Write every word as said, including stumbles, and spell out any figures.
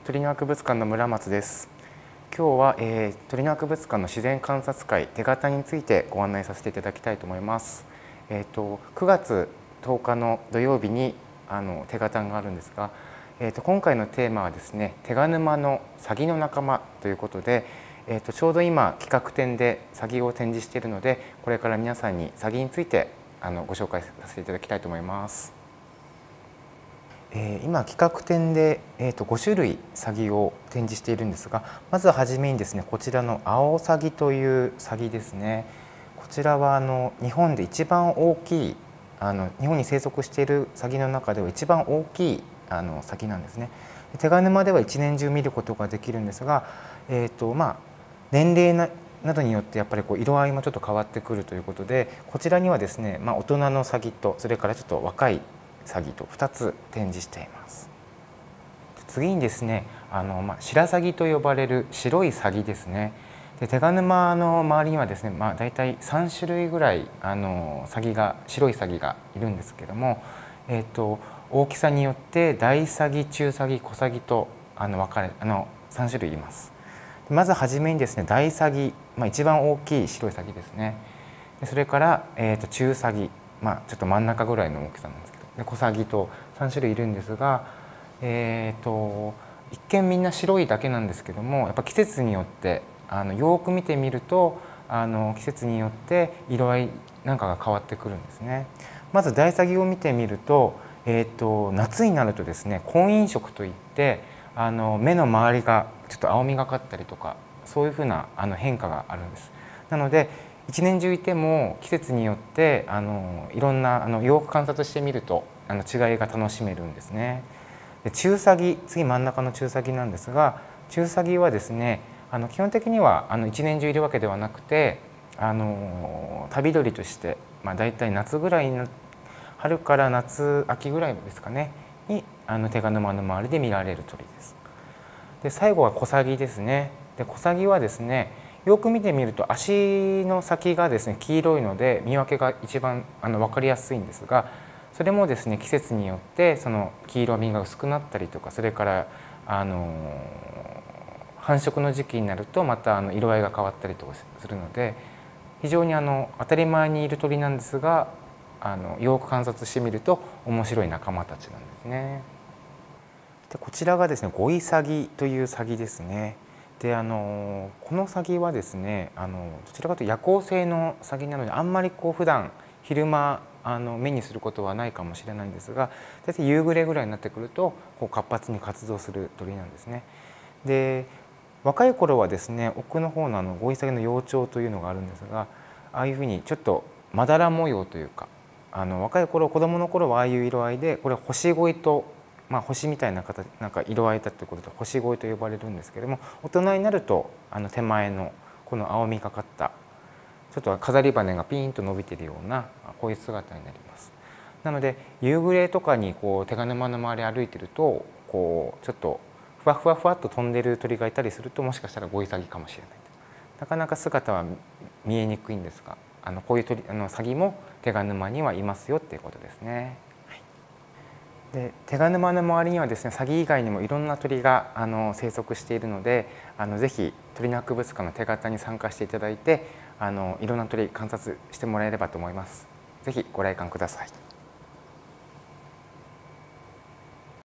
鳥の博物館の村松です。今日は、えー、鳥の博物館の自然観察会手形についてご案内させていただきたいと思います。えーと、くがつとおかの土曜日にあの手形があるんですが、えーと、今回のテーマはですね、手賀沼のサギの仲間ということで、えーと、ちょうど今企画展でサギを展示しているので、これから皆さんにサギについてあのご紹介させていただきたいと思います。今企画展で、えー、とごしゅるいサギを展示しているんですが、まずはじめにですね、こちらのアオサギというサギですね。こちらはあの日本で一番大きいあの日本に生息しているサギの中では一番大きいあのサギなんですね。手賀沼では一年中見ることができるんですが、えーとまあ、年齢ななどによってやっぱりこう色合いもちょっと変わってくるということで、こちらにはですね、まあ、大人のサギとそれからちょっと若いサギとふたつ展示しています。次にですね、あの、まあ、白サギと呼ばれる白いサギですね。で手賀沼の周りにはですね、まあ、大体さんしゅるいぐらいあのサギが白いサギがいるんですけども、えーと、大きさによって大サギ、中サギ、小サギとあの分かれあのさんしゅるいいます。まずはじめにですね、大サギ、まあ、一番大きい白いサギですね。でそれから、えーと、中サギ、まあ、ちょっと真ん中ぐらいの大きさなんですけど、で小サギとさんしゅるいいるんですが、えーと一見みんな白いだけなんですけども、やっぱ季節によってあのよく見てみるとあの季節によって色合いなんかが変わってくるんですね。まず大サギを見てみると、えーと夏になるとですね、婚姻色といってあの目の周りがちょっと青みがかったりとか、そういうふうなあの変化があるんです。なので一年中いても季節によってあのいろんなあのよく観察してみるとあの違いが楽しめるんですね。で中サギ、次真ん中の中サギなんですが、中サギはですね、あの基本的にはあの一年中いるわけではなくて、あの旅鳥として、まあ、大体夏ぐらいの春から夏秋ぐらいですかねにあの手賀沼の周りで見られる鳥です。で最後は小サギですね。で小サギはですね、よく見てみると足の先がですね黄色いので見分けが一番あの分かりやすいんですが、それもですね季節によってその黄色みが薄くなったりとか、それからあの繁殖の時期になるとまたあの色合いが変わったりとかするので、非常にあの当たり前にいる鳥なんですが、あのよく観察してみると面白い仲間たちなんですね。でこちらがですねゴイサギというサギですね。であのこのサギはですね、あのどちらかというと夜行性のサギなので、あんまりこう普段昼間あの目にすることはないかもしれないんですが、大体夕暮れぐらいになってくるとこう活発に活動する鳥なんですね。で若い頃はですね、奥の方のあのゴイサギの幼鳥というのがあるんですが、ああいうふうにちょっとまだら模様というか、あの若い頃子どもの頃はああいう色合いで、これは星ゴイと、まあ、星みたいな形なんか色合いだということで星ゴイと呼ばれるんですけれども、大人になるとあの手前のこの青みがかったちょっと飾り羽がピーンと伸びているようなこういう姿になります。なので夕暮れとかにこう手賀沼の周り歩いてると、こうちょっとふわふわふわっと飛んでる鳥がいたりすると、もしかしたらゴイサギかもしれない。なかなか姿は見えにくいんですが、あのこういう鳥あのサギも手賀沼にはいますよっていうことですね。で手賀沼の周りにはですね、サギ以外にもいろんな鳥があの生息しているので、あのぜひ鳥の博物館の手形に参加していただいて、あのいろんな鳥観察してもらえればと思います。ぜひご来館ください。